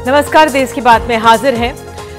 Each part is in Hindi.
नमस्कार, देश की बात में हाजिर हैं।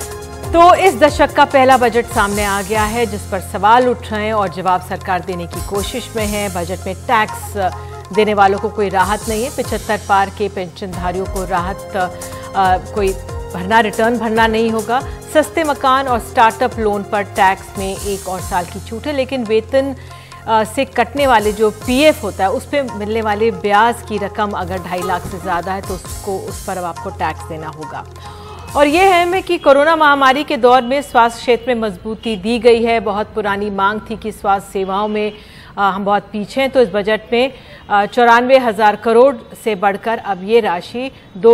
तो इस दशक का पहला बजट सामने आ गया है जिस पर सवाल उठ रहे हैं और जवाब सरकार देने की कोशिश में है। बजट में टैक्स देने वालों को कोई राहत नहीं है। 75 पार के पेंशनधारियों को राहत कोई रिटर्न भरना नहीं होगा। सस्ते मकान और स्टार्टअप लोन पर टैक्स में 1 और साल की छूट है, लेकिन वेतन से कटने वाले जो पीएफ होता है उस पर मिलने वाले ब्याज की रकम अगर 2.5 लाख से ज़्यादा है तो उस पर अब आपको टैक्स देना होगा। और ये है कि कोरोना महामारी के दौर में स्वास्थ्य क्षेत्र में मजबूती दी गई है। बहुत पुरानी मांग थी कि स्वास्थ्य सेवाओं में हम बहुत पीछे हैं, तो इस बजट में 94,000 करोड़ से बढ़कर अब ये राशि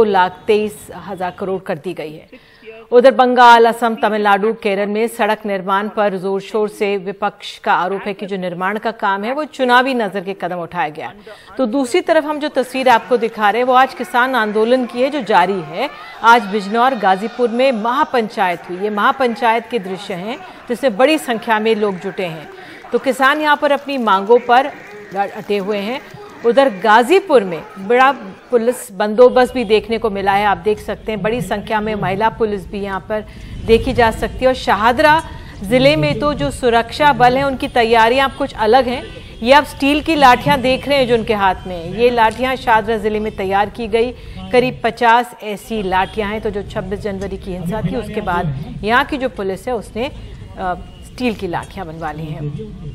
2,23,000 करोड़ कर दी गई है। उधर बंगाल, असम, तमिलनाडु, केरल में सड़क निर्माण पर जोर शोर से विपक्ष का आरोप है कि जो निर्माण का काम है वो चुनावी नजर के कदम उठाया गया। तो दूसरी तरफ हम जो तस्वीर आपको दिखा रहे हैं वो आज किसान आंदोलन की है जो जारी है। आज बिजनौर, गाजीपुर में महापंचायत हुई। ये महापंचायत के दृश्य हैं जिसमें बड़ी संख्या में लोग जुटे हैं। तो किसान यहाँ पर अपनी मांगों पर अटे हुए हैं। उधर गाजीपुर में बड़ा पुलिस बंदोबस्त भी देखने को मिला है। आप देख सकते हैं बड़ी संख्या में महिला पुलिस भी यहाँ पर देखी जा सकती है। और शाहदरा जिले में तो जो सुरक्षा बल हैं उनकी तैयारियां अब कुछ अलग हैं। ये आप स्टील की लाठियां देख रहे हैं जो उनके हाथ में, ये लाठियां शाहदरा जिले में तैयार की गई। करीब 50 ऐसी लाठियां हैं। तो जो 26 जनवरी की हिंसा थी उसके बाद यहाँ की जो पुलिस है उसने स्टील की लाठियां बनवा ली हैं।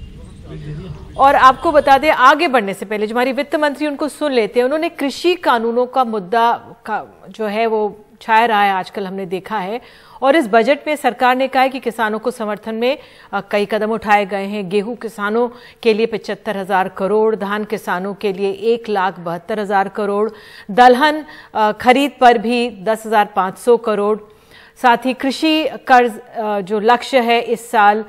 और आपको बता दें, आगे बढ़ने से पहले जो हमारी वित्त मंत्री उनको सुन लेते हैं। उन्होंने कृषि कानूनों का मुद्दा जो है वो छाया रहा है, आजकल हमने देखा है। और इस बजट में सरकार ने कहा है कि किसानों को समर्थन में कई कदम उठाए गए हैं। गेहूं किसानों के लिए 75,000 करोड़, धान किसानों के लिए 1,72,000 करोड़, दलहन खरीद पर भी 10,500 करोड़, साथ ही कृषि कर्ज जो लक्ष्य है इस साल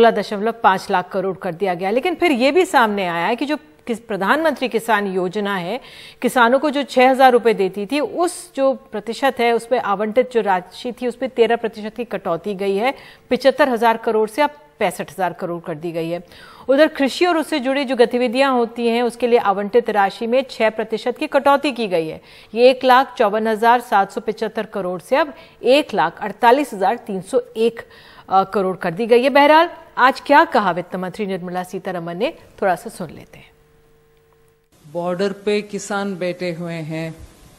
16.5 लाख करोड़ कर दिया गया। लेकिन फिर ये भी सामने आया है कि जो प्रधानमंत्री किसान योजना है, किसानों को जो 6,000 रुपए देती थी, उस जो प्रतिशत है उस पर आवंटित जो राशि थी उस पर 13% की कटौती गई है। 75,000 करोड़ से अब 65,000 करोड़ कर दी गई है। उधर कृषि और उससे जुड़ी जो गतिविधियां होती हैं उसके लिए आवंटित राशि में 6% की कटौती की गई है। ये 1,54,775 करोड़ से अब 1,48,301 करोड़ कर दी गई है। बहरहाल आज क्या कहा वित्त मंत्री निर्मला सीतारमण ने, थोड़ा सा सुन लेते हैं। बॉर्डर पे किसान बैठे हुए हैं,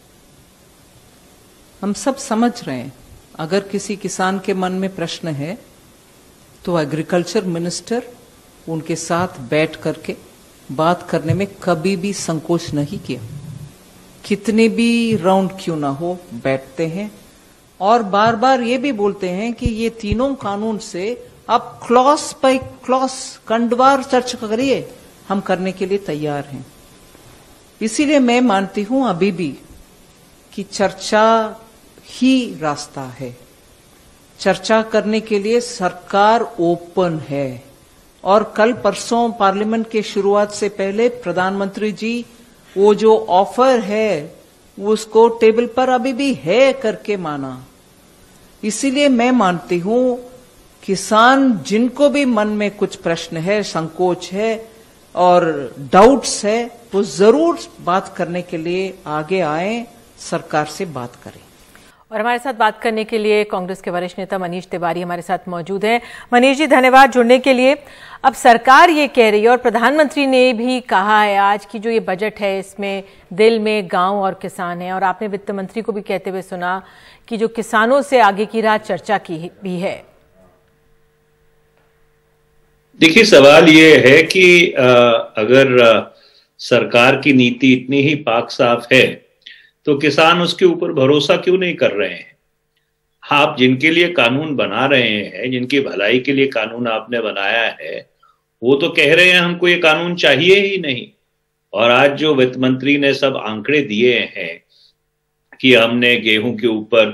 हम सब समझ रहे हैं। अगर किसी किसान के मन में प्रश्न है तो एग्रीकल्चर मिनिस्टर उनके साथ बैठ करके बात करने में कभी भी संकोच नहीं किया। कितने भी राउंड क्यों ना हो बैठते हैं और बार बार ये भी बोलते हैं कि ये तीनों कानून से आप क्लॉज बाय क्लॉज खंडवार चर्चा करिए, हम करने के लिए तैयार हैं। इसीलिए मैं मानती हूं अभी भी कि चर्चा ही रास्ता है। चर्चा करने के लिए सरकार ओपन है। और कल परसों पार्लियामेंट के शुरुआत से पहले प्रधानमंत्री जी वो जो ऑफर है उसको टेबल पर अभी भी है करके माना। इसीलिए मैं मानती हूं किसान जिनको भी मन में कुछ प्रश्न है, संकोच है और डाउट्स है, वो जरूर बात करने के लिए आगे आए, सरकार से बात करें। और हमारे साथ बात करने के लिए कांग्रेस के वरिष्ठ नेता मनीष तिवारी हमारे साथ मौजूद हैं। मनीष जी, धन्यवाद जुड़ने के लिए। अब सरकार ये कह रही है और प्रधानमंत्री ने भी कहा है आज की जो ये बजट है इसमें दिल में गांव और किसान है, और आपने वित्त मंत्री को भी कहते हुए सुना कि जो किसानों से आगे की राह चर्चा की भी है। देखिए, सवाल ये है कि अगर सरकार की नीति इतनी ही पाक साफ है तो किसान उसके ऊपर भरोसा क्यों नहीं कर रहे हैं। आप जिनके लिए कानून बना रहे हैं, जिनकी भलाई के लिए कानून आपने बनाया है, वो तो कह रहे हैं हमको ये कानून चाहिए ही नहीं। और आज जो वित्त मंत्री ने सब आंकड़े दिए हैं कि हमने गेहूं के ऊपर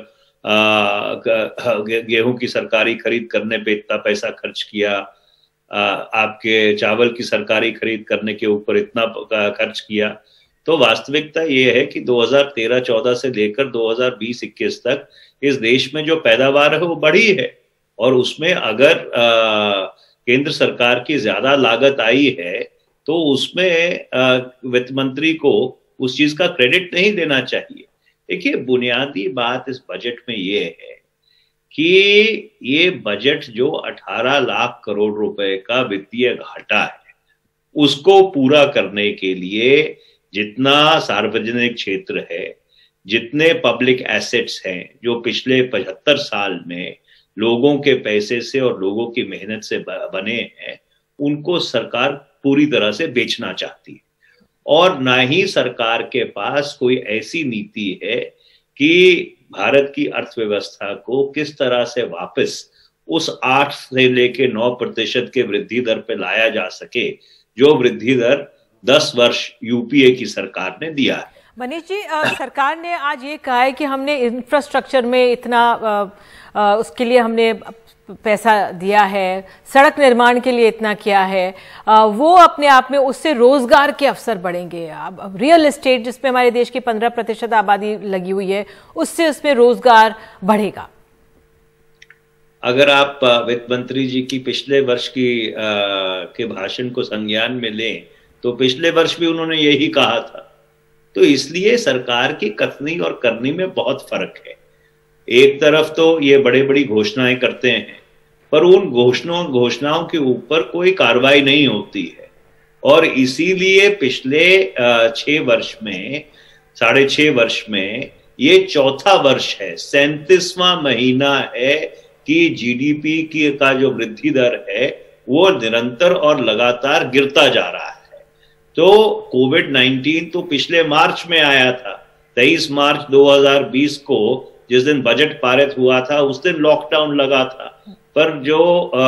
गेहूं की सरकारी खरीद करने पे इतना पैसा खर्च किया, आपके चावल की सरकारी खरीद करने के ऊपर इतना खर्च किया, तो वास्तविकता ये है कि 2013-14 से लेकर 2020-21 तक इस देश में जो पैदावार है वो बढ़ी है। और उसमें अगर केंद्र सरकार की ज्यादा लागत आई है तो उसमें वित्त मंत्री को उस चीज का क्रेडिट नहीं देना चाहिए। देखिए, बुनियादी बात इस बजट में ये है कि ये बजट जो 18 लाख करोड़ रुपए का वित्तीय घाटा है, उसको पूरा करने के लिए जितना सार्वजनिक क्षेत्र है, जितने पब्लिक एसेट्स हैं जो पिछले 75 साल में लोगों के पैसे से और लोगों की मेहनत से बने हैं, उनको सरकार पूरी तरह से बेचना चाहती है। और ना ही सरकार के पास कोई ऐसी नीति है कि भारत की अर्थव्यवस्था को किस तरह से वापस उस 8 से लेके 9% के वृद्धि दर पे लाया जा सके, जो वृद्धि दर 10 वर्ष यूपीए की सरकार ने दिया है। मनीष जी, सरकार ने आज ये कहा है कि हमने इंफ्रास्ट्रक्चर में इतना उसके लिए हमने पैसा दिया है, सड़क निर्माण के लिए इतना किया है, वो अपने आप में उससे रोजगार के अवसर बढ़ेंगे। अब रियल एस्टेट जिसमें हमारे देश की 15% आबादी लगी हुई है, उससे उसमें रोजगार बढ़ेगा। अगर आप वित्त मंत्री जी की पिछले वर्ष के भाषण को संज्ञान में लें तो पिछले वर्ष भी उन्होंने यही कहा था। तो इसलिए सरकार की कथनी और करनी में बहुत फर्क है। एक तरफ तो ये बड़े बड़ी घोषणाएं करते हैं, पर उन घोषणाओं के ऊपर कोई कार्रवाई नहीं होती है। और इसीलिए पिछले 6 वर्ष में, 6.5 वर्ष में, ये चौथा वर्ष है, 37वां महीना है कि जीडीपी का जो वृद्धि दर है वो निरंतर और लगातार गिरता जा रहा है। तो कोविड-19 तो पिछले मार्च में आया था, 23 मार्च 2020 को जिस दिन बजट पारित हुआ था उस दिन लॉकडाउन लगा था। पर जो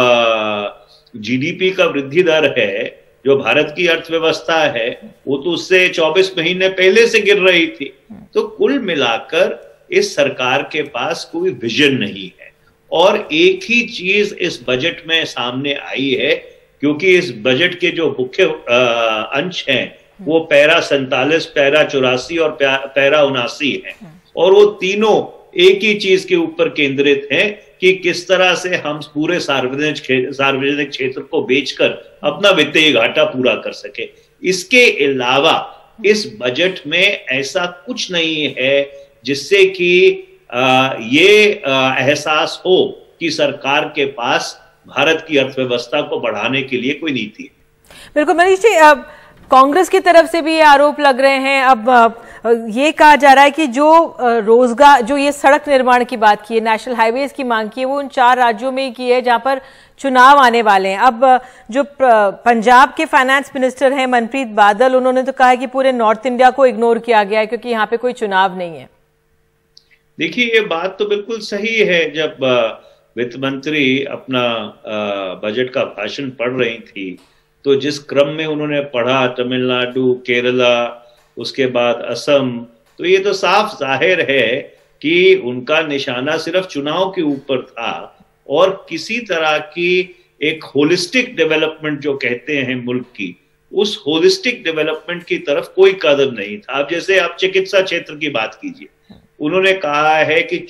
जीडीपी का वृद्धि दर है, जो भारत की अर्थव्यवस्था है, वो तो उससे 24 महीने पहले से गिर रही थी। तो कुल मिलाकर इस सरकार के पास कोई विजन नहीं है। और एक ही चीज इस बजट में सामने आई है, क्योंकि इस बजट के जो मुख्य अंश हैं वो पैरा 47, पैरा 84 और पैरा 79 है। और वो तीनों एक ही चीज के ऊपर केंद्रित हैं कि किस तरह से हम पूरे सार्वजनिक क्षेत्र को बेचकर अपना वित्तीय घाटा पूरा कर सके। इसके अलावा इस बजट में ऐसा कुछ नहीं है जिससे कि ये एहसास हो कि सरकार के पास भारत की अर्थव्यवस्था को बढ़ाने के लिए कोई नीति है। बिल्कुल मनीष जी, अब कांग्रेस की तरफ से भी ये आरोप लग रहे हैं। अब ये कहा जा रहा है कि जो रोजगार, जो ये सड़क निर्माण की बात की है, नेशनल हाईवेज की मांग की है, वो उन 4 राज्यों में ही की है जहां पर चुनाव आने वाले हैं। अब जो पंजाब के फाइनेंस मिनिस्टर हैं मनप्रीत बादल, उन्होंने तो कहा है कि पूरे नॉर्थ इंडिया को इग्नोर किया गया है क्योंकि यहाँ पे कोई चुनाव नहीं है। देखिए, ये बात तो बिल्कुल सही है। जब वित्त मंत्री अपना बजट का भाषण पढ़ रही थी तो जिस क्रम में उन्होंने पढ़ा, तमिलनाडु, केरला, उसके बाद असम, तो ये तो साफ जाहिर है कि उनका निशाना सिर्फ चुनाव के ऊपर था और किसी तरह की एक होलिस्टिक डेवलपमेंट जो कहते हैं मुल्क की, उस होलिस्टिक डेवलपमेंट की तरफ कोई कदम नहीं था। अब जैसे आप चिकित्सा क्षेत्र की बात कीजिए, उन्होंने कहा है कि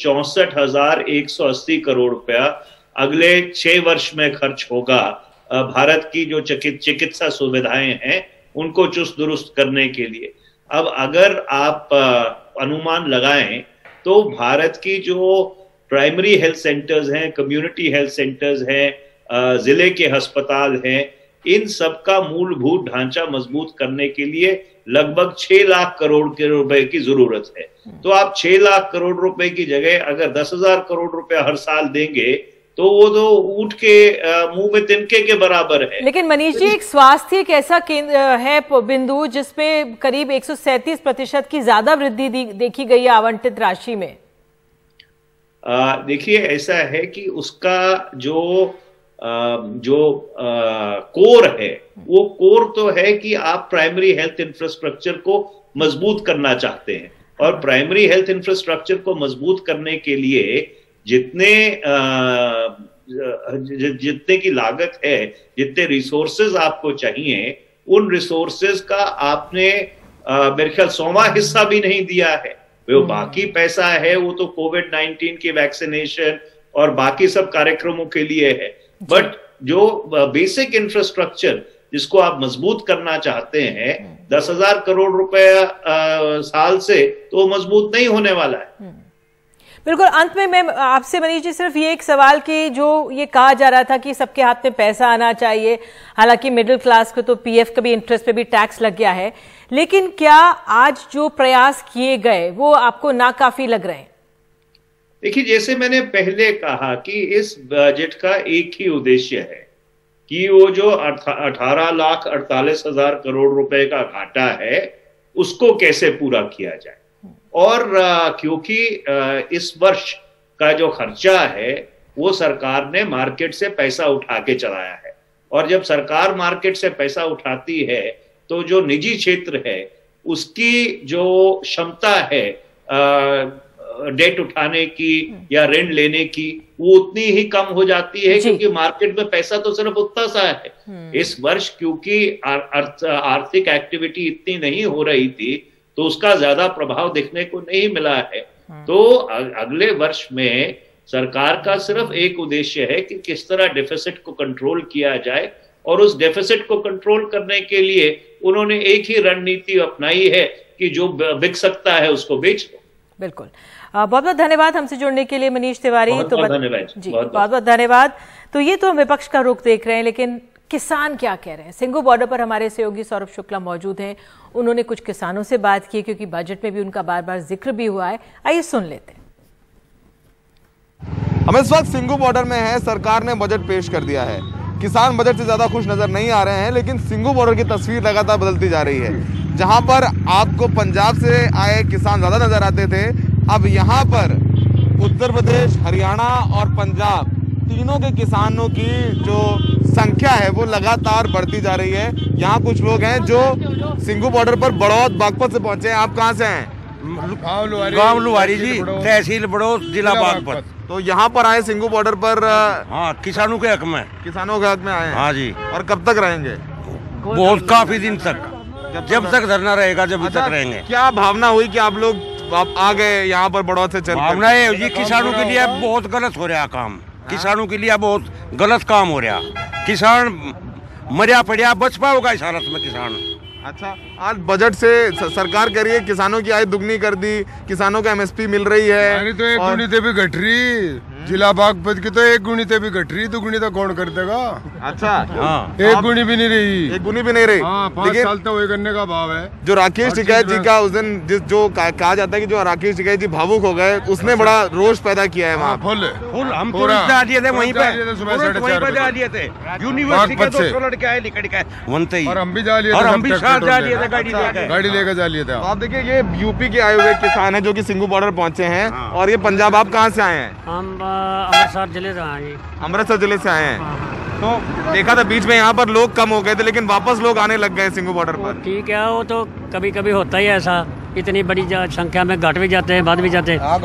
64,180 करोड़ रुपया अगले 6 वर्ष में खर्च होगा भारत की जो चिकित्सा सुविधाएं हैं उनको चुस्त दुरुस्त करने के लिए। अब अगर आप अनुमान लगाएं तो भारत की जो प्राइमरी हेल्थ सेंटर्स हैं, कम्युनिटी हेल्थ सेंटर्स हैं, जिले के अस्पताल हैं, इन सब का मूलभूत ढांचा मजबूत करने के लिए लगभग 6 लाख करोड़ के रुपए की जरूरत है। तो आप 6 लाख करोड़ रुपए की जगह अगर 10,000 करोड़ रुपया हर साल देंगे तो वो तो ऊंट के मुंह में तिनके के बराबर है। लेकिन मनीष जी, एक स्वास्थ्य एक ऐसा केंद्र है बिंदु जिसमें करीब 137% की ज्यादा वृद्धि देखी गई है आवंटित राशि में। देखिए, ऐसा है कि उसका जो कोर है, वो कोर तो है कि आप प्राइमरी हेल्थ इंफ्रास्ट्रक्चर को मजबूत करना चाहते हैं। और प्राइमरी हेल्थ इंफ्रास्ट्रक्चर को मजबूत करने के लिए जितने की लागत है, जितने रिसोर्सेज आपको चाहिए, उन रिसोर्सेज का आपने मेरे ख्याल 100वां हिस्सा भी नहीं दिया है। वो बाकी पैसा है वो तो कोविड-19 की वैक्सीनेशन और बाकी सब कार्यक्रमों के लिए है। बट जो बेसिक इंफ्रास्ट्रक्चर जिसको आप मजबूत करना चाहते हैं 10,000 करोड़ रुपए साल से, तो वो मजबूत नहीं होने वाला है। बिल्कुल। अंत में मैं आपसे मनीष जी सिर्फ ये एक सवाल कि जो ये कहा जा रहा था कि सबके हाथ में पैसा आना चाहिए, हालांकि मिडिल क्लास को तो पीएफ का भी इंटरेस्ट पे भी टैक्स लग गया है, लेकिन क्या आज जो प्रयास किए गए वो आपको नाकाफी लग रहे हैं? देखिए, जैसे मैंने पहले कहा कि इस बजट का एक ही उद्देश्य है कि वो जो 18,48,000 करोड़ रुपए का घाटा है उसको कैसे पूरा किया जाए। और क्योंकि इस वर्ष का जो खर्चा है वो सरकार ने मार्केट से पैसा उठा के चलाया है, और जब सरकार मार्केट से पैसा उठाती है तो जो निजी क्षेत्र है उसकी जो क्षमता है डेट उठाने की या ऋण लेने की, वो उतनी ही कम हो जाती है, क्योंकि मार्केट में पैसा तो सिर्फ उतना सा है। इस वर्ष क्योंकि आर्थिक एक्टिविटी इतनी नहीं हो रही थी तो उसका ज्यादा प्रभाव देखने को नहीं मिला है। तो अगले वर्ष में सरकार का सिर्फ एक उद्देश्य है कि किस तरह डेफिसिट को कंट्रोल किया जाए, और उस डेफिसिट को कंट्रोल करने के लिए उन्होंने एक ही रणनीति अपनाई है कि जो बिक सकता है उसको बेच दो। बिल्कुल। बहुत बहुत धन्यवाद हमसे जुड़ने के लिए मनीष तिवारी। बहुत धन्यवाद जी, बहुत बहुत धन्यवाद। तो ये तो हम विपक्ष का रुख देख रहे हैं, लेकिन किसान क्या कह रहे हैं? सिंघू बॉर्डर पर हमारे सहयोगी सौरभ शुक्ला मौजूद हैं। उन्होंने कुछ किसानों से बात की, क्योंकि बजट में भी उनका बार बार जिक्र भी हुआ है। आइए सुन लेते हैं। हम इस वक्त सिंघू बॉर्डर में हैं। सरकार ने बजट पेश कर दिया है। किसान बजट से ज्यादा खुश नजर नहीं आ रहे हैं, लेकिन सिंघू बॉर्डर की तस्वीर लगातार बदलती जा रही है। जहां पर आपको पंजाब से आए किसान ज्यादा नजर आते थे, अब यहाँ पर उत्तर प्रदेश, हरियाणा और पंजाब तीनों के किसानों की जो संख्या है वो लगातार बढ़ती जा रही है। यहाँ कुछ लोग हैं जो सिंघू बॉर्डर पर बड़ौद बागपत से पहुंचे हैं। आप कहाँ से हैं? गाँव लुहारी जी, तहसील बड़ौद, जिला बागपत। तो यहाँ पर आए सिंघू बॉर्डर पर? हाँ, किसानों के हक में। किसानों के हक में आए हैं? हाँ जी। और कब तक रहेंगे? बहुत काफी दिन तक, जब तक धरना रहेगा जब तक रहेंगे। क्या भावना हुई कि आप लोग आ गए यहाँ पर बड़ौद से? भावना ये किसानों के लिए बहुत गलत हो रहा काम, किसानों के लिए बहुत गलत काम हो रहा। किसान मरिया पड़िया, बच पाओगा इस हालत में किसान। अच्छा, आज बजट से सरकार कह रही है किसानों की आय दुगनी कर दी, किसानों को एमएसपी मिल रही है। तो एक गुणी भी घट रही, जिला बागपत की तो एक गुणी भी घट रही, दुगुनी तो कौन कर देगा? अच्छा, हाँ, एक गुणी भी नहीं रही। एक गुणी भी नहीं रही। हाँ, 5 साल तो वही करने का भाव है। जो राकेश टिकैत जी का उस दिन जो कहा जाता है कि जो राकेश टिकैत जी भावुक हो गए, उसने बड़ा रोष पैदा किया है वहाँ। फुल हम दिए थे वहीं पे, दिए थे यूनिवर्सिटी के 200 लड़के आए लिखा है, और हम भी जा लिए थे, गाड़ी लेकर जा लिए थे। आप देखिए, ये यूपी के आए हुए किसान है जो कि सिंघू बॉर्डर पहुंचे हैं, और ये पंजाब। आप कहाँ से आए हैं? हम अमृतसर जिले से आए। अमृतसर जिले से आए हैं। तो देखा था बीच में यहाँ पर लोग कम हो गए थे, लेकिन वापस लोग आने लग गए सिंघू बॉर्डर पर। ठीक है, वो तो कभी कभी होता ही है ऐसा, इतनी बड़ी संख्या में घट भी जाते हैं, बढ़ भी जाते हैं।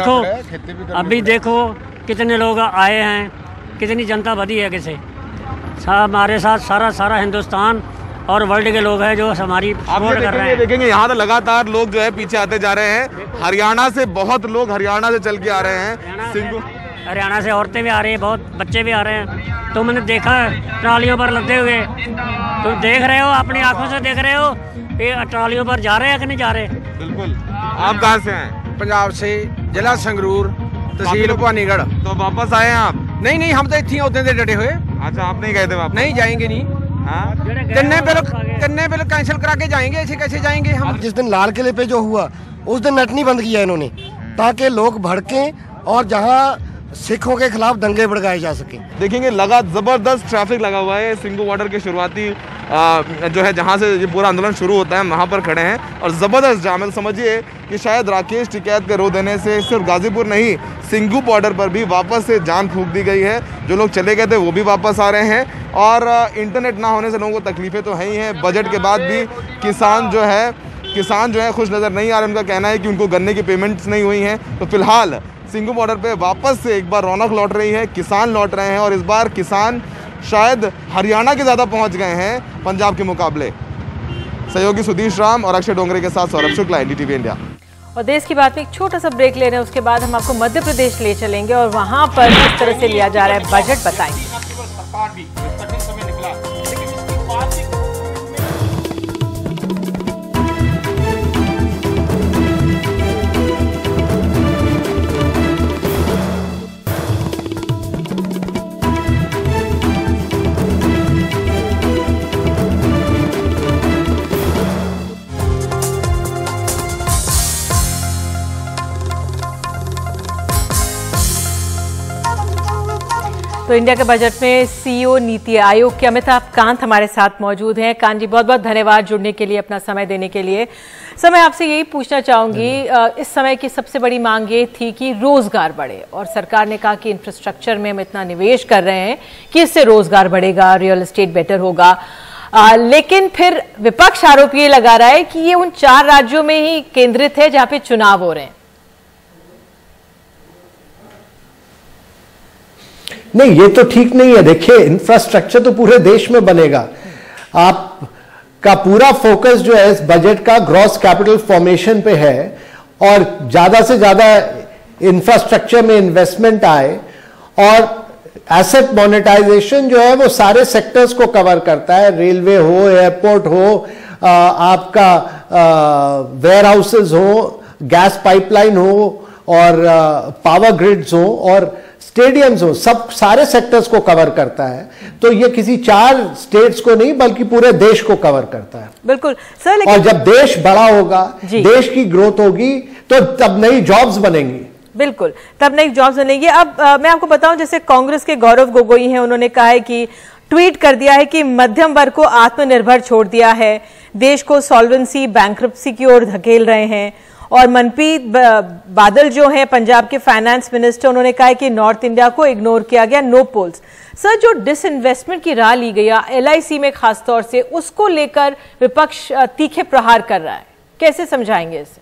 अभी देखो कितने लोग आए हैं, कितनी जनता बढ़ी है। किसे हमारे साथ सारा हिंदुस्तान और वर्ल्ड के लोग हैं जो हमारी सपोर्ट कर रहे हैं। देखेंगे यहाँ तो लगातार लोग जो है पीछे आते जा रहे हैं। हरियाणा से बहुत लोग हरियाणा से चल के आ रहे हैं। हरियाणा से औरतें भी आ रही हैं, बहुत बच्चे भी आ रहे हैं। तो मैंने देखा ट्रालियों पर लदे हुए, तुम देख रहे हो, अपनी आंखों से देख रहे हो ये ट्रालियों पर जा रहे हैं कि नहीं जा रहे? बिल्कुल। आप कहाँ से हैं? पंजाब से, जिला संगरूर, तहसील भवानीगढ़। तो वापस आए हैं आप? नहीं, हम तो इतने उतने डटे हुए। अच्छा, आप नहीं गए थे वापस? नहीं, जाएंगे नहीं। तिन्ने बिल कैंसिल करा के जाएंगे, ऐसे कैसे जाएंगे हम? जिस दिन लाल किले पे जो हुआ उस दिन नेट नहीं बंद किया इन्होंने, ताकि लोग भड़कें और जहां सिखों के खिलाफ दंगे भड़काए जा सके। देखेंगे लगातार जबरदस्त ट्रैफिक लगा हुआ है। सिंघू बॉर्डर के शुरुआती जो है जहां से ये पूरा आंदोलन शुरू होता है वहां पर खड़े हैं और जबरदस्त जाम है। समझिए कि शायद राकेश टिकैत के रो देने से सिर्फ गाजीपुर नहीं, सिंघू बॉर्डर पर भी वापस से जान फूंक दी गई है। जो लोग चले गए थे वो भी वापस आ रहे हैं, और इंटरनेट ना होने से लोगों को तकलीफें तो हैं ही हैं। बजट के बाद भी किसान जो है खुश नज़र नहीं आ रहे। उनका कहना है कि उनको गन्ने की पेमेंट्स नहीं हुई हैं। तो फिलहाल सिंघू बॉर्डर पे वापस से एक बार रौनक लौट रही है, किसान लौट रहे हैं, और इस बार किसान शायद हरियाणा के ज़्यादा पहुंच गए हैं पंजाब के मुकाबले। सहयोगी सुधीश राम और अक्षय डोंगरे के साथ सौरभ शुक्ला, एनडीटीवी इंडिया। और देश की बात में एक छोटा सा ब्रेक ले रहे हैं, उसके बाद हम आपको मध्य प्रदेश ले चलेंगे और वहां पर किस तरह से लिया जा रहा है बजट बताएंगे। तो इंडिया के बजट में सीईओ नीति आयोग के अमिताभ कांत हमारे साथ मौजूद हैं। कांत जी, बहुत बहुत धन्यवाद जुड़ने के लिए, अपना समय देने के लिए। सर, मैं आपसे यही पूछना चाहूंगी, इस समय की सबसे बड़ी मांग ये थी कि रोजगार बढ़े, और सरकार ने कहा कि इंफ्रास्ट्रक्चर में हम इतना निवेश कर रहे हैं कि इससे रोजगार बढ़ेगा, रियल एस्टेट बेटर होगा। लेकिन फिर विपक्ष आरोप ये लगा रहा है कि ये उन 4 राज्यों में ही केंद्रित है जहां पे चुनाव हो रहे हैं। नहीं, ये तो ठीक नहीं है। देखिए, इंफ्रास्ट्रक्चर तो पूरे देश में बनेगा। आपका पूरा फोकस जो है इस बजट का ग्रॉस कैपिटल फॉर्मेशन पे है, और ज्यादा से ज्यादा इंफ्रास्ट्रक्चर में इन्वेस्टमेंट आए, और एसेट मोनेटाइजेशन जो है वो सारे सेक्टर्स को कवर करता है। रेलवे हो, एयरपोर्ट हो, आपका वेयर हाउसेज हो, गैस पाइपलाइन हो, और पावर ग्रिड्स हो, और स्टेडियम्स हो, सब सारे सेक्टर्स को कवर करता है। तो ये किसी 4 स्टेट्स को नहीं बल्कि पूरे देश को कवर करता है। बिल्कुल सर, और जब देश बड़ा होगा, देश की ग्रोथ होगी, तो तब नई जॉब्स बनेंगी। बिल्कुल, तब नई जॉब्स बनेंगी। अब मैं आपको बताऊं, जैसे कांग्रेस के गौरव गोगोई हैं, उन्होंने कहा है कि ट्वीट कर दिया है कि मध्यम वर्ग को आत्मनिर्भर छोड़ दिया है, देश को सॉल्वेंसी बैंक्रप्सी की ओर धकेल रहे हैं। और मनप्रीत बादल जो हैं पंजाब के फाइनेंस मिनिस्टर, उन्होंने कहा है कि नॉर्थ इंडिया को इग्नोर किया गया, नो पोल्स। सर, जो डिसइन्वेस्टमेंट की राह ली गई LIC में खासतौर से, उसको लेकर विपक्ष तीखे प्रहार कर रहा है, कैसे समझाएंगे इसे?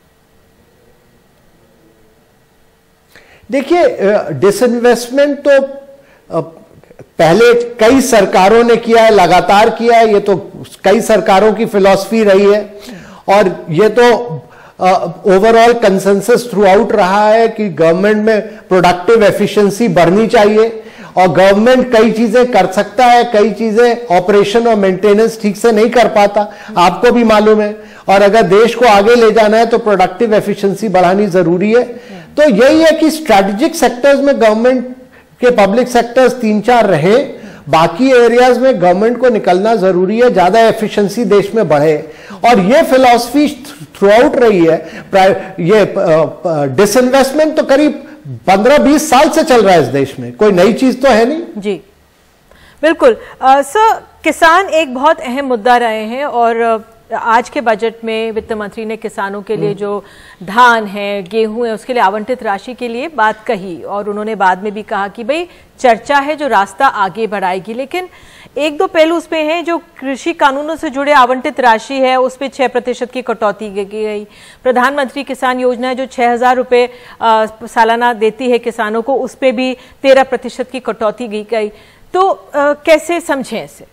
देखिए, डिसइन्वेस्टमेंट तो पहले कई सरकारों ने किया है, लगातार किया है। ये तो कई सरकारों की फिलॉसफी रही है, और ये तो ओवरऑल कंसेंसस थ्रू आउट रहा है कि गवर्नमेंट में प्रोडक्टिव एफिशिएंसी बढ़नी चाहिए, और गवर्नमेंट कई चीजें कर सकता है, कई चीजें ऑपरेशन और मेंटेनेंस ठीक से नहीं कर पाता, आपको भी मालूम है। और अगर देश को आगे ले जाना है तो प्रोडक्टिव एफिशिएंसी बढ़ानी जरूरी है। तो यही है कि स्ट्रैटेजिक सेक्टर्स में गवर्नमेंट के पब्लिक सेक्टर्स 3-4 रहे, बाकी एरियाज में गवर्नमेंट को निकलना जरूरी है, ज्यादा एफिशिएंसी देश में बढ़े। और ये फिलॉसफी थ्रू आउट रही है। ये डिसइन्वेस्टमेंट तो करीब 15-20 साल से चल रहा है इस देश में, कोई नई चीज तो है नहीं। जी बिल्कुल। सर, किसान एक बहुत अहम मुद्दा रहे हैं, और आज के बजट में वित्त मंत्री ने किसानों के लिए जो धान है, गेहूं है, उसके लिए आवंटित राशि के लिए बात कही, और उन्होंने बाद में भी कहा कि भाई चर्चा है जो रास्ता आगे बढ़ाएगी। लेकिन 1-2 पहलू उसमें हैं, जो कृषि कानूनों से जुड़े आवंटित राशि है उस पर 6% की कटौती की गई। प्रधानमंत्री किसान योजना है जो 6,000 रुपये सालाना देती है किसानों को, उस पर भी 13% की कटौती की गई। तो कैसे समझें इसे?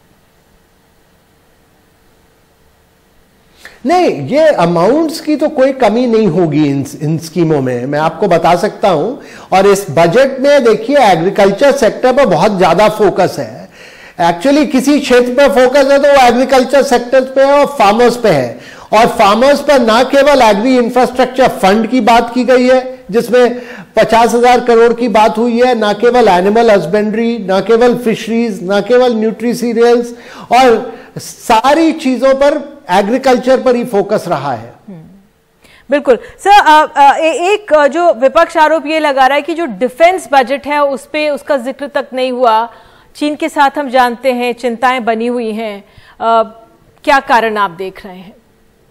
नहीं, ये अमाउंट्स की तो कोई कमी नहीं होगी इन स्कीमों में, मैं आपको बता सकता हूं। और इस बजट में देखिए, एग्रीकल्चर सेक्टर पर बहुत ज्यादा फोकस है। एक्चुअली किसी क्षेत्र पर फोकस है तो वो एग्रीकल्चर सेक्टर पे है और फार्मर्स पे है। और फार्मर्स पर ना केवल एग्री इंफ्रास्ट्रक्चर फंड की बात की गई है जिसमें 50,000 करोड़ की बात हुई है, ना केवल एनिमल हस्बेंड्री, ना केवल फिशरीज, ना केवल न्यूट्री सीरियल्स, और सारी चीजों पर एग्रीकल्चर पर ही फोकस रहा है। बिल्कुल सर, एक जो विपक्ष आरोप ये लगा रहा है कि जो डिफेंस बजट है उस पे उसका जिक्र तक नहीं हुआ। चीन के साथ हम जानते हैं चिंताएं बनी हुई हैं, क्या कारण आप देख रहे हैं?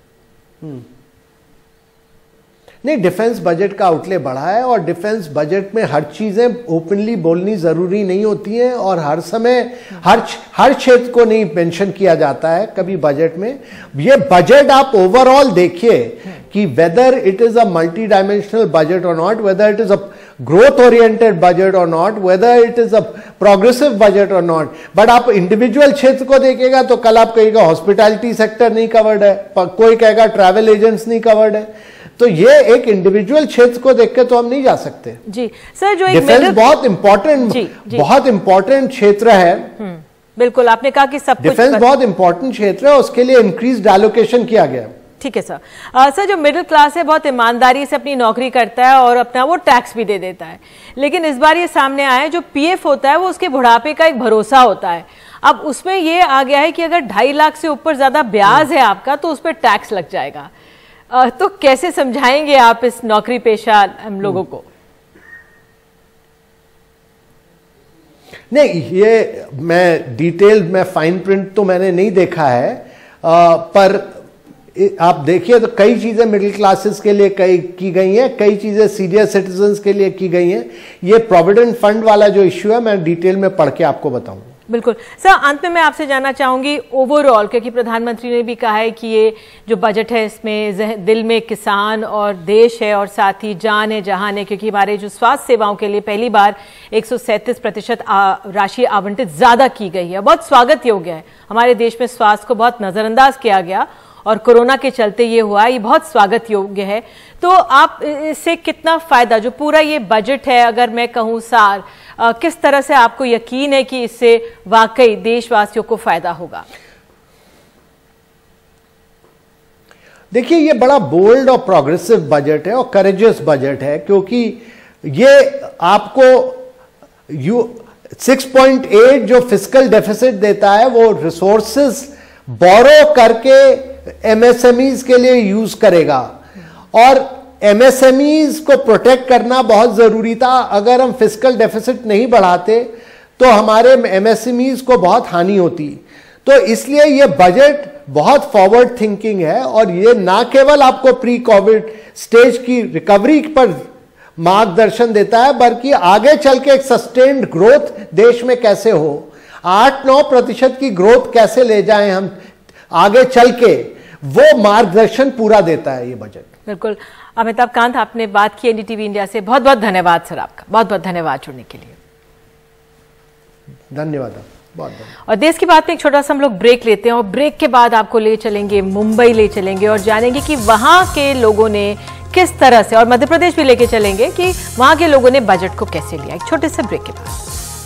नहीं, डिफेंस बजट का आउटले बढ़ा है, और डिफेंस बजट में हर चीजें ओपनली बोलनी जरूरी नहीं होती हैं, और हर समय हर क्षेत्र को नहीं मेंशन किया जाता है कभी बजट में। ये बजट आप ओवरऑल देखिए कि whether it is a multi dimensional budget और not, whether it is a growth oriented budget और not, whether it is a progressive budget और नॉट, बट आप इंडिविजुअल क्षेत्र को देखेगा तो कल आप कहेगा हॉस्पिटैलिटी सेक्टर नहीं कवर्ड है, कोई कहेगा ट्रैवल एजेंट्स नहीं कवर्ड है। तो ये एक इंडिविजुअल क्षेत्र को देख के तो हम नहीं जा सकते। जी सर, जो डिफेंस बहुत इंपॉर्टेंट क्षेत्र है। बिल्कुल, आपने कहा कि सब डिफेंस बहुत इंपॉर्टेंट क्षेत्र है, उसके लिए इंक्रीज्ड एलोकेशन किया गया। ठीक है सर। सर, जो मिडिल क्लास है बहुत ईमानदारी से अपनी नौकरी करता है और अपना वो टैक्स भी दे देता है, लेकिन इस बार ये सामने आया है जो PF होता है वो उसके बुढ़ापे का एक भरोसा होता है। अब उसमें ये आ गया है कि अगर 2.5 लाख से ऊपर ज्यादा ब्याज है आपका तो उस पर टैक्स लग जाएगा। तो कैसे समझाएंगे आप इस नौकरी पेशा हम लोगों को? नहीं, ये मैं डिटेल में फाइन प्रिंट तो मैंने नहीं देखा है, पर आप देखिए तो कई चीजें मिडिल क्लासेस के लिए की गई हैं, कई चीजें सीनियर सिटीजन्स के लिए की गई हैं। ये प्रोविडेंट फंड वाला जो इश्यू है मैं डिटेल में पढ़ के आपको बताऊंगा। बिल्कुल सर, अंत में मैं आपसे जानना चाहूंगी ओवरऑल, क्योंकि प्रधानमंत्री ने भी कहा है कि ये जो बजट है इसमें दिल में किसान और देश है और साथ ही जान है जहान है, क्योंकि हमारे जो स्वास्थ्य सेवाओं के लिए पहली बार 137% राशि आवंटित ज्यादा की गई है। बहुत स्वागत योग्य है। हमारे देश में स्वास्थ्य को बहुत नजरअंदाज किया गया और कोरोना के चलते ये हुआ, ये बहुत स्वागत योग्य है। तो आप इससे कितना फायदा, जो पूरा ये बजट है अगर मैं कहूँ सार, किस तरह से आपको यकीन है कि इससे वाकई देशवासियों को फायदा होगा? देखिए, ये बड़ा बोल्ड और प्रोग्रेसिव बजट है और करेजियस बजट है, क्योंकि ये आपको 6.8 जो फिस्कल डेफिसिट देता है वो रिसोर्सेज बोरो करके एमएसएमईज के लिए यूज करेगा, और एमएसएमईज को प्रोटेक्ट करना बहुत जरूरी था। अगर हम फिस्कल डेफिसिट नहीं बढ़ाते तो हमारे एमएसएमईज को बहुत हानि होती। तो इसलिए ये बजट बहुत फॉरवर्ड थिंकिंग है और ये ना केवल आपको प्री कोविड स्टेज की रिकवरी पर मार्गदर्शन देता है, बल्कि आगे चल के एक सस्टेन्ड ग्रोथ देश में कैसे हो, 8-9% की ग्रोथ कैसे ले जाएं हम आगे चल के, वो मार्गदर्शन पूरा देता है ये बजट। बिल्कुल। अमिताभ कांत, आपने बात की एनडीटीवी इंडिया से, बहुत बहुत धन्यवाद सर आपका, बहुत बहुत धन्यवाद जुड़ने के लिए। धन्यवाद, बहुत धन्यवाद। और देश की बात में एक छोटा सा हम लोग ब्रेक लेते हैं और ब्रेक के बाद आपको ले चलेंगे मुंबई, ले चलेंगे और जानेंगे कि वहां के लोगों ने किस तरह से, और मध्य प्रदेश भी लेके चलेंगे कि वहां के लोगों ने बजट को कैसे लिया। एक छोटे से ब्रेक के बाद।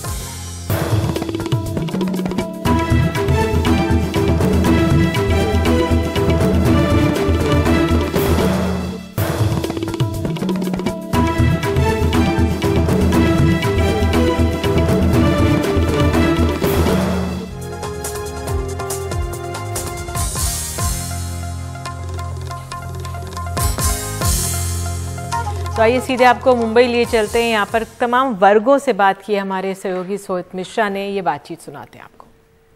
तो आइए सीधे आपको मुंबई लिए चलते हैं। यहाँ पर तमाम वर्गों से बात की हमारे सहयोगी सोहित मिश्रा ने, ये बातचीत सुनाते हैं आपको।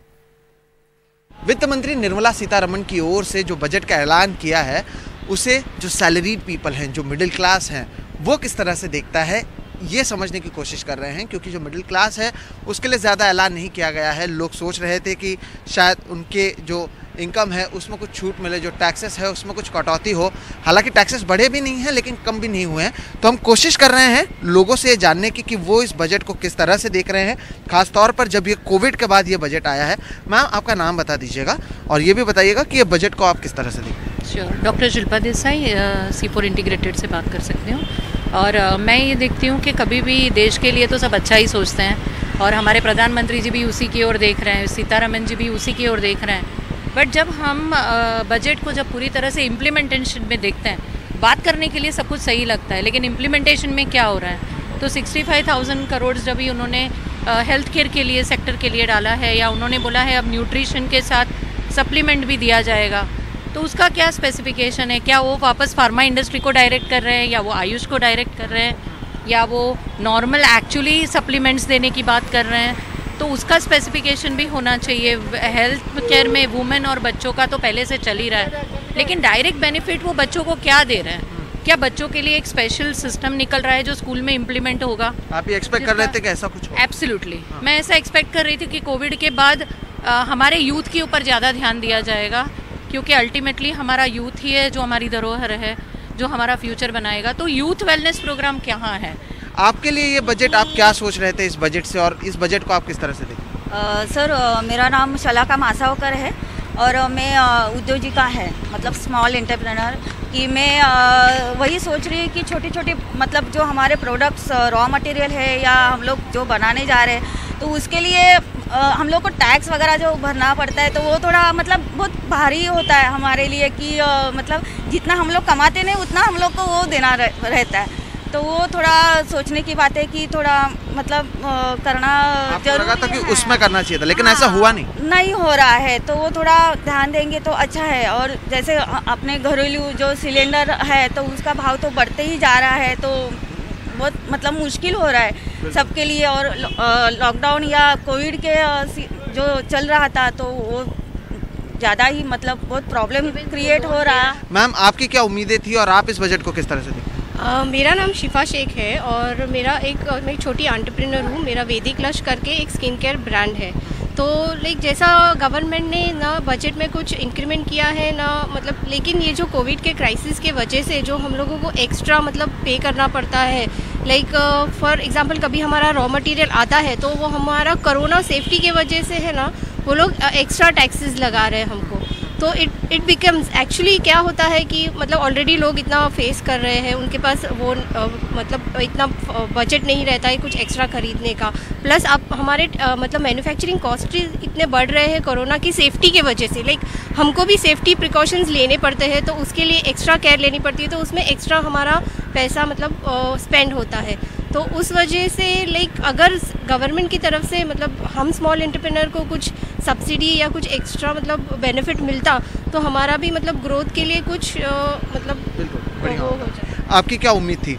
वित्त मंत्री निर्मला सीतारमण की ओर से जो बजट का ऐलान किया है उसे जो सैलरीड पीपल हैं, जो मिडिल क्लास हैं, वो किस तरह से देखता है ये समझने की कोशिश कर रहे हैं, क्योंकि जो मिडिल क्लास है उसके लिए ज़्यादा ऐलान नहीं किया गया है। लोग सोच रहे थे कि शायद उनके जो इनकम है उसमें कुछ छूट मिले, जो टैक्सेस है उसमें कुछ कटौती हो। हालांकि टैक्सेस बढ़े भी नहीं हैं लेकिन कम भी नहीं हुए हैं। तो हम कोशिश कर रहे हैं लोगों से जानने की कि वो इस बजट को किस तरह से देख रहे हैं, खास तौर पर जब ये कोविड के बाद ये बजट आया है। मैम, आपका नाम बता दीजिएगा और ये भी बताइएगा कि ये बजट को आप किस तरह से देखते हैं। Sure, doctor Shilpa Desai, C4 integrated से बात कर सकती हूँ। और मैं ये देखती हूँ कि कभी भी देश के लिए तो सब अच्छा ही सोचते हैं और हमारे प्रधानमंत्री जी भी उसी की ओर देख रहे हैं, सीतारमण जी भी उसी की ओर देख रहे हैं। बट जब हम बजट को जब पूरी तरह से इम्प्लीमेंटेशन में देखते हैं, बात करने के लिए सब कुछ सही लगता है, लेकिन इम्प्लीमेंटेशन में क्या हो रहा है। तो 65,000 करोड़ जब भी उन्होंने हेल्थ केयर के लिए, सेक्टर के लिए डाला है, या उन्होंने बोला है अब न्यूट्रिशन के साथ सप्लीमेंट भी दिया जाएगा, तो उसका क्या स्पेसिफिकेशन है? क्या वो वापस फार्मा इंडस्ट्री को डायरेक्ट कर रहे हैं, या वो आयुष को डायरेक्ट कर रहे हैं, या वो नॉर्मल एक्चुअली सप्लीमेंट्स देने की बात कर रहे हैं? तो उसका स्पेसिफिकेशन भी होना चाहिए। हेल्थ केयर में वुमेन और बच्चों का तो पहले से चल ही रहा है, लेकिन डायरेक्ट बेनिफिट वो बच्चों को क्या दे रहे हैं? क्या बच्चों के लिए एक स्पेशल सिस्टम निकल रहा है जो स्कूल में इम्प्लीमेंट होगा? आप ये एक्सपेक्ट कर रहे थे कि ऐसा कुछ हो? एब्सोल्युटली, मैं ऐसा एक्सपेक्ट कर रही थी कि कोविड के बाद हमारे यूथ के ऊपर ज़्यादा ध्यान दिया जाएगा, क्योंकि अल्टीमेटली हमारा यूथ ही है जो हमारी धरोहर है, जो हमारा फ्यूचर बनाएगा। तो यूथ वेलनेस प्रोग्राम कहाँ है? आपके लिए ये बजट, आप क्या सोच रहे थे इस बजट से और इस बजट को आप किस तरह से देखते? सर, मेरा नाम शलाका मासावकर है और मैं उद्योजिका है, मतलब स्मॉल एंटरप्रेन्योर कि मैं वही सोच रही हूँ कि छोटे छोटे मतलब जो हमारे प्रोडक्ट्स रॉ मटेरियल है या हम लोग जो बनाने जा रहे हैं, तो उसके लिए हम लोग को टैक्स वगैरह जो भरना पड़ता है, तो वो थोड़ा मतलब बहुत भारी होता है हमारे लिए कि मतलब जितना हम लोग कमाते नहीं उतना हम लोग को वो देना रहता है। तो वो थोड़ा सोचने की बात है कि थोड़ा मतलब करना जरूरी लगा था कि उसमें करना चाहिए था, लेकिन ऐसा हुआ नहीं हो रहा है। तो वो थोड़ा ध्यान देंगे तो अच्छा है। और जैसे अपने घरेलू जो सिलेंडर है तो उसका भाव तो बढ़ते ही जा रहा है, तो बहुत मतलब मुश्किल हो रहा है। सबके लिए। और लॉकडाउन या कोविड के जो चल रहा था तो वो ज़्यादा ही मतलब बहुत प्रॉब्लम क्रिएट हो रहा है। मैम, आपकी क्या उम्मीदें थी और आप इस बजट को किस तरह से देखते हैं? मेरा नाम शिफा शेख है और मैं एक छोटी एंटरप्रेन्योर हूँ। मेरा वैदिक लश करके एक स्किन केयर ब्रांड है। तो जैसा गवर्नमेंट ने ना बजट में कुछ इंक्रीमेंट किया है ना मतलब, लेकिन ये जो कोविड के क्राइसिस के वजह से जो हम लोगों को एक्स्ट्रा मतलब पे करना पड़ता है, फॉर एग्जांपल कभी हमारा रॉ मटेरियल आता है तो वो हमारा कोरोना सेफ्टी के वजह से है ना, वो लोग एक्स्ट्रा टैक्सेस लगा रहे हैं हमको। तो इट बिकम्स एक्चुअली क्या होता है कि मतलब ऑलरेडी लोग इतना फेस कर रहे हैं, उनके पास वो मतलब इतना बजट नहीं रहता है कुछ एक्स्ट्रा खरीदने का। प्लस आप हमारे मतलब मैन्युफैक्चरिंग कॉस्ट इतने बढ़ रहे हैं कोरोना की सेफ्टी के वजह से। हमको भी सेफ्टी प्रिकॉशंस लेने पड़ते हैं तो उसके लिए एक्स्ट्रा केयर लेनी पड़ती है, तो उसमें एक्स्ट्रा हमारा पैसा मतलब स्पेंड होता है। तो उस वजह से अगर गवर्नमेंट की तरफ से मतलब हम स्मॉल एंटरप्रेन्योर को कुछ सब्सिडी या कुछ एक्स्ट्रा मतलब बेनिफिट मिलता तो हमारा भी मतलब ग्रोथ के लिए कुछ मतलब वो हो जाए। आपकी क्या उम्मीद थी?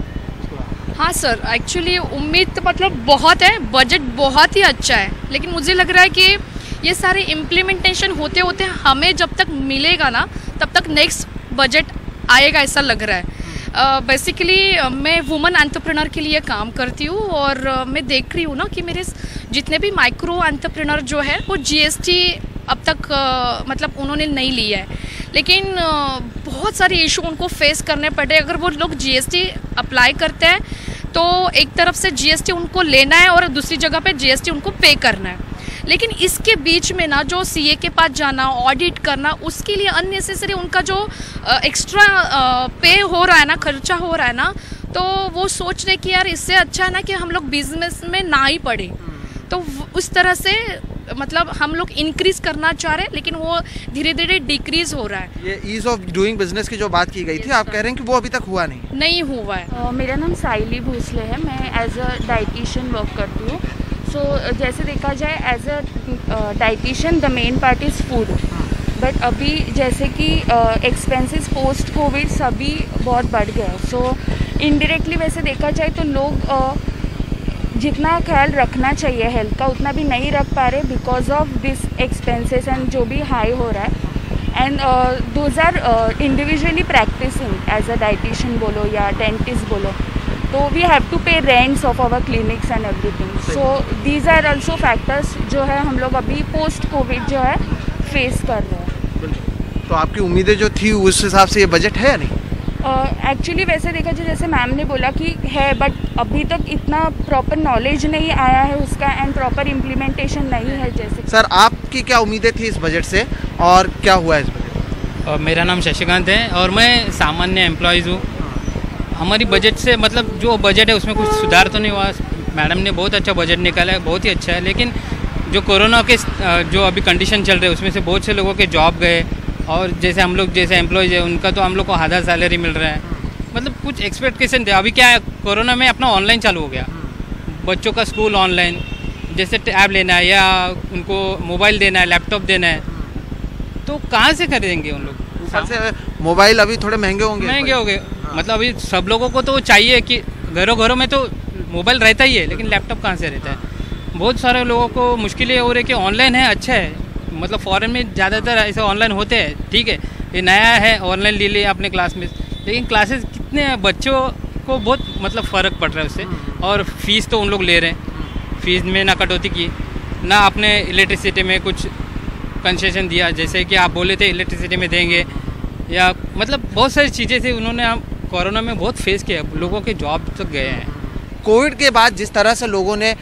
हाँ सर, एक्चुअली उम्मीद तो मतलब बहुत है, बजट बहुत ही अच्छा है, लेकिन मुझे लग रहा है कि ये सारे इम्प्लीमेंटेशन होते होते हमें जब तक मिलेगा ना तब तक नेक्स्ट बजट आएगा ऐसा लग रहा है। बेसिकली मैं वुमन एंटरप्रेन्योर के लिए काम करती हूँ और मैं देख रही हूँ ना कि मेरे जितने भी माइक्रो एंटरप्रेन्योर जो है वो जीएसटी अब तक मतलब उन्होंने नहीं लिया है, लेकिन बहुत सारे इशू उनको फेस करने पड़ रहे हैं। अगर वो लोग जीएसटी अप्लाई करते हैं तो एक तरफ से जीएसटी उनको लेना है और दूसरी जगह पे जीएसटी उनको पे करना है, लेकिन इसके बीच में ना जो सीए के पास जाना, ऑडिट करना, उसके लिए अननेसेसरी उनका जो एक्स्ट्रा पे हो रहा है ना, खर्चा हो रहा है ना, तो वो सोच रहे कि यार इससे अच्छा है ना कि हम लोग बिजनेस में ना ही पड़े। तो उस तरह से मतलब हम लोग इंक्रीज करना चाह रहे हैं लेकिन वो धीरे धीरे डिक्रीज हो रहा है। ये ईज ऑफ डूइंग बिजनेस की जो बात की गई थी, आप कह रहे हैं कि वो अभी तक हुआ नहीं हुआ है। मेरा नाम साइली भोसले है, मैं एज अ डाइटिशियन वर्क करती हूँ। सो जैसे देखा जाए as a dietitian the main part is food, but अभी जैसे कि एक्सपेंसेस पोस्ट कोविड सभी बहुत बढ़ गए हैं। सो इनडायरेक्टली वैसे देखा जाए तो लोग जितना ख्याल रखना चाहिए हेल्थ का उतना भी नहीं रख पा रहे because of this expenses and जो भी हाई हो रहा है। And those are individually practising as a dietitian बोलो या डेंटिस्ट बोलो, तो we have to pay rents of our clinics and everything. So these are also factors जो है हम लोग अभी पोस्ट कोविड जो है फेस कर रहे हैं। तो आपकी उम्मीदें जो थी उस हिसाब से ये बजट है या नहीं? एक्चुअली वैसे देखा जाए जैसे मैम ने बोला कि है, बट अभी तक इतना प्रॉपर नॉलेज नहीं आया है उसका एंड प्रॉपर इम्प्लीमेंटेशन नहीं है। जैसे सर, आपकी क्या उम्मीदें थी इस बजट से और क्या हुआ इस बजट? मेरा नाम शशिकांत है और मैं सामान्य एम्प्लॉयज़ हूँ। हमारी बजट से मतलब जो बजट है उसमें कुछ सुधार तो नहीं हुआ। मैडम ने बहुत अच्छा बजट निकाला है, बहुत ही अच्छा है, लेकिन जो कोरोना के जो अभी कंडीशन चल रहे हैं उसमें से बहुत से लोगों के जॉब गए और जैसे हम लोग जैसे एम्प्लॉयज़ है उनका तो हम लोग को आधा सैलरी मिल रहा है। मतलब कुछ एक्सपेक्टेशन थे। अभी क्या है, कोरोना में अपना ऑनलाइन चालू हो गया, बच्चों का स्कूल ऑनलाइन, जैसे टैब लेना है या उनको मोबाइल देना है, लैपटॉप देना है, तो कहाँ से खरीदेंगे उन लोग? ऊपर से मोबाइल अभी थोड़े महंगे हो गए। मतलब अभी सब लोगों को तो चाहिए कि घरों घरों में तो मोबाइल रहता ही है, लेकिन लैपटॉप कहाँ से रहता है? बहुत सारे लोगों को मुश्किलें हो रही कि ऑनलाइन है अच्छा है, मतलब फॉरेन में ज़्यादातर ऐसे ऑनलाइन होते हैं, ठीक है ये नया है ऑनलाइन ले लिया अपने क्लास में, लेकिन क्लासेस कितने बच्चों को बहुत मतलब फ़र्क पड़ रहा है उससे। और फीस तो उन लोग ले रहे हैं, फीस में ना कटौती की, ना अपने इलेक्ट्रिसिटी में कुछ कंसेशन दिया, जैसे कि आप बोले थे इलेक्ट्रिसिटी में देंगे, या मतलब बहुत सारी चीज़ें थी उन्होंने कोरोना में बहुत फेस किया, लोगों के जॉब तक गए हैं। कोविड के बाद जिस तरह से लोगों ने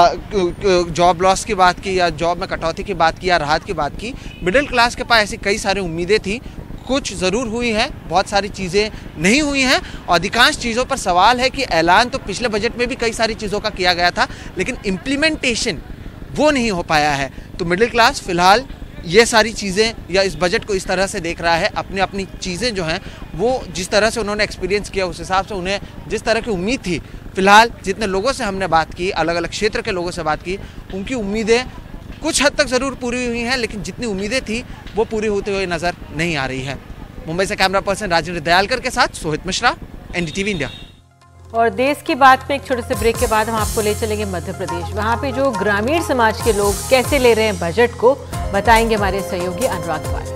जॉब लॉस की बात की या जॉब में कटौती की बात की या राहत की बात की, मिडिल क्लास के पास ऐसी कई सारी उम्मीदें थी। कुछ ज़रूर हुई हैं, बहुत सारी चीज़ें नहीं हुई हैं। अधिकांश चीज़ों पर सवाल है कि ऐलान तो पिछले बजट में भी कई सारी चीज़ों का किया गया था, लेकिन इम्प्लीमेंटेशन वो नहीं हो पाया है। तो मिडिल क्लास फ़िलहाल ये सारी चीज़ें या इस बजट को इस तरह से देख रहा है, अपनी अपनी चीज़ें जो हैं वो जिस तरह से उन्होंने एक्सपीरियंस किया उस हिसाब से उन्हें जिस तरह की उम्मीद थी, फ़िलहाल जितने लोगों से हमने बात की, अलग अलग क्षेत्र के लोगों से बात की, उनकी उम्मीदें कुछ हद तक ज़रूर पूरी हुई हैं, लेकिन जितनी उम्मीदें थी वो पूरी होते हुए नज़र नहीं आ रही है। मुंबई से कैमरा पर्सन राजेंद्र दयालकर के साथ सोहित मिश्रा, एनडीटीवी इंडिया। और देश की बात में एक छोटे से ब्रेक के बाद हम आपको ले चलेंगे मध्य प्रदेश। वहां पे जो ग्रामीण समाज के लोग कैसे ले रहे हैं बजट को, बताएंगे हमारे सहयोगी अनुराग द्वारी।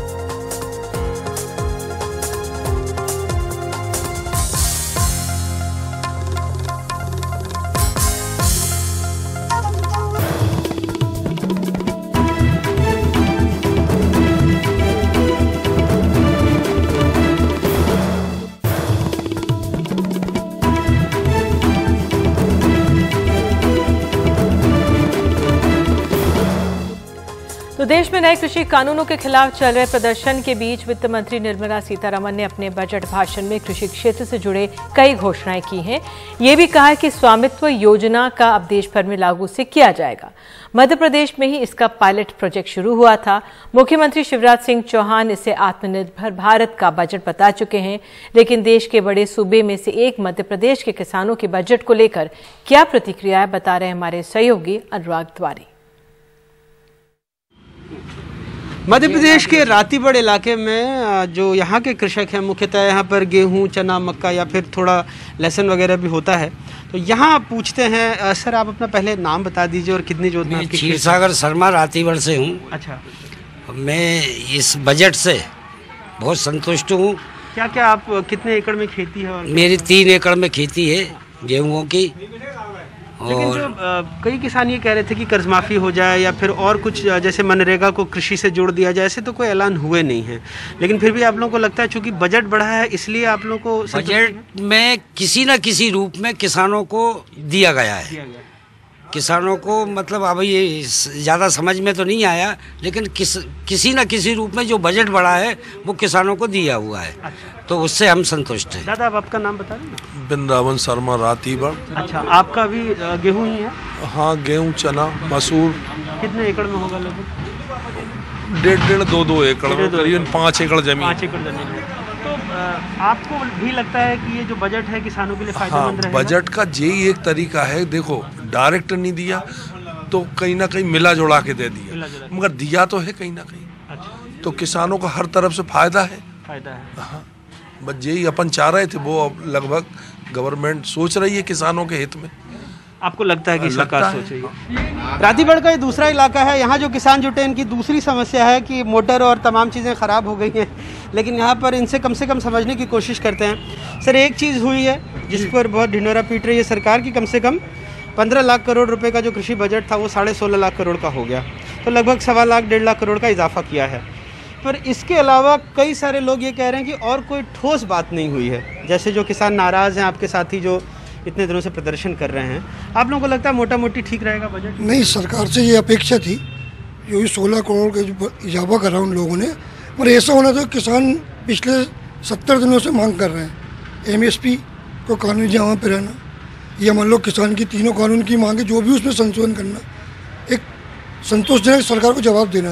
तो देश में नए कृषि कानूनों के खिलाफ चल रहे प्रदर्शन के बीच वित्त मंत्री निर्मला सीतारमण ने अपने बजट भाषण में कृषि क्षेत्र से जुड़े कई घोषणाएं की हैं। ये भी कहा है कि स्वामित्व योजना का अब देश भर में लागू से किया जाएगा। मध्य प्रदेश में ही इसका पायलट प्रोजेक्ट शुरू हुआ था। मुख्यमंत्री शिवराज सिंह चौहान इसे आत्मनिर्भर भारत का बजट बता चुके हैं, लेकिन देश के बड़े सूबे में से एक मध्य प्रदेश के किसानों के बजट को लेकर क्या प्रतिक्रिया है, बता रहे हैं हमारे सहयोगी अनुराग द्वारी। मध्य प्रदेश के रातीबड़ इलाके में जो यहाँ के कृषक हैं, मुख्यतः यहाँ पर गेहूँ, चना, मक्का या फिर थोड़ा लहसुन वगैरह भी होता है। तो यहाँ पूछते हैं, सर आप अपना पहले नाम बता दीजिए और कितनी जोत में आपकी? क्षीरसागर शर्मा रातीबड़ से हूँ। अच्छा, मैं इस बजट से बहुत संतुष्ट हूँ। क्या क्या आप कितने एकड़ में खेती है? मेरी 3 एकड़ में खेती है गेहूँ की। लेकिन जो कई किसान ये कह रहे थे कि कर्ज माफ़ी हो जाए या फिर और कुछ, जैसे मनरेगा को कृषि से जोड़ दिया जाए, ऐसे तो कोई ऐलान हुए नहीं है। लेकिन फिर भी आप लोगों को लगता है चूंकि बजट बढ़ा है इसलिए आप लोगों को बजट में किसी न किसी रूप में किसानों को दिया गया है। किसानों को मतलब अब ये ज़्यादा समझ में तो नहीं आया, लेकिन किसी न किसी रूप में जो बजट बढ़ा है वो किसानों को दिया हुआ है। अच्छा। तो उससे हम संतुष्ट हैं। दादा, आप आपका नाम बता दें। बिंद्रावन शर्मा रातीबड़। अच्छा, आपका भी गेहूं ही है? हाँ, गेहूं, चना, मसूर। कितने एकड़ में होगा लगभग? 1.5 2 एकड़ में, करीबन 5 एकड़ जमीन। 5 एकड़ जमीन। तो आपको भी लगता है कि ये जो बजट है किसानों के लिए फायदेमंद रहेगा? बजट का यही एक तरीका है। देखो, डायरेक्ट नहीं दिया तो कहीं ना कहीं मिला जुड़ा के दे दिया, मगर दिया तो है कहीं ना कहीं। अच्छा। तो किसानों का हर तरफ से फायदा है। हाँ, बस यही अपन चाह रहे थे, वो अब लगभग गवर्नमेंट सोच रही है किसानों के हित में। आपको लगता है कि सरकार सोच रही है? रातीबड़ का ये दूसरा इलाका है। यहाँ जो किसान जुटे इनकी दूसरी समस्या है कि मोटर और तमाम चीज़ें ख़राब हो गई हैं, लेकिन यहाँ पर इनसे कम से कम समझने की कोशिश करते हैं। सर, एक चीज़ हुई है जिस पर बहुत ढिंढोरा पीट रही है सरकार की, कम से कम 15 लाख करोड़ रुपए का जो कृषि बजट था वो 16.5 लाख करोड़ का हो गया। तो लगभग 1.25 लाख 1.5 लाख करोड़ का इजाफा किया है। पर इसके अलावा कई सारे लोग ये कह रहे हैं कि और कोई ठोस बात नहीं हुई है। जैसे जो किसान नाराज़ हैं, आपके साथी जो इतने दिनों से प्रदर्शन कर रहे हैं, आप लोगों को लगता है मोटा मोटी ठीक रहेगा बजट? नहीं, सरकार से ये अपेक्षा थी, जो 16 करोड़ का जो इजाफा करा उन लोगों ने, पर ऐसा होना था। किसान पिछले 70 दिनों से मांग कर रहे हैं MSP को कानूनी जमा पे रहना, या मान लो किसान की तीनों कानून की मांगे जो भी उसमें संशोधन करना, एक संतोषजनक सरकार को जवाब देना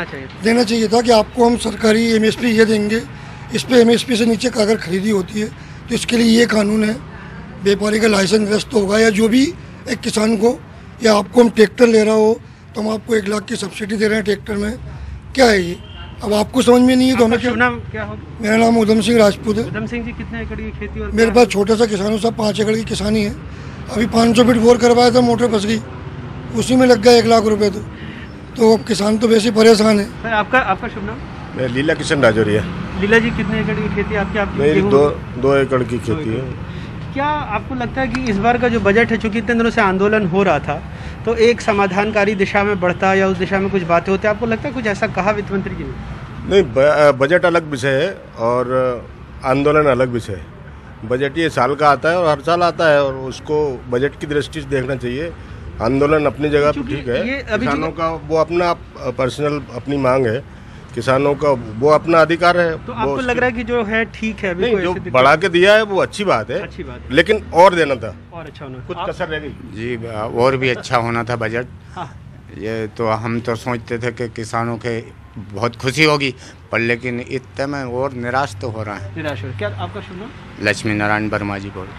चाहिए था कि आपको हम सरकारी MSP ये देंगे, इस पे MSP से नीचे अगर खरीदी होती है तो इसके लिए ये कानून है, व्यापारी का लाइसेंस रस्त होगा, या जो भी एक किसान को, या आपको हम ट्रैक्टर ले रहा हो तो हम आपको 1 लाख की सब्सिडी दे रहे हैं ट्रैक्टर में। क्या है ये? अब आपको समझ में नहीं है तो हमें शुभ नाम क्या हो? मेरा नाम उधम सिंह राजपूत है। उधम सिंह जी, कितने एकड़ की खेती? और मेरे पास छोटा सा किसान हूँ साहब, 5 एकड़ की किसानी है। अभी 500 फीट बोर करवाया था, मोटर फंस गई, उसी में लग गया 1 लाख रुपए। तो अब किसान तो वैसे परेशान है। सर, आपका शुभ नाम? मैं लीला किशन राजौरिया। लीला जी, कितने एकड़ की खेती आपकी? मेरी 2 एकड़ की खेती है। क्या आपको लगता है कि इस बार का जो बजट है, चूंकि इतने दिनों से आंदोलन हो रहा था, तो एक समाधानकारी दिशा में बढ़ता या उस दिशा में कुछ बातें होती, आपको लगता है कुछ ऐसा कहा वित्त मंत्री जी ने? नहीं, बजट अलग विषय है और आंदोलन अलग विषय है। बजट ये साल का आता है और हर साल आता है, और उसको बजट की दृष्टि से देखना चाहिए। आंदोलन अपनी जगह पर ठीक है, किसानों का वो अपना पर्सनल अपनी मांग है, किसानों का वो अपना अधिकार है। तो आपको लग रहा है कि जो है ठीक है? नहीं, जो बढ़ा के दिया है वो अच्छी बात है, लेकिन और देना था, और अच्छा होना, कुछ कसर रह गई। जी, और भी अच्छा होना था बजट। हाँ। ये तो हम तो सोचते थे कि किसानों के बहुत खुशी होगी, पर लेकिन इतने में और निराश तो हो रहा है। निराश हो? क्या आपका शुभ नाम? लक्ष्मी नारायण वर्मा जी बोल।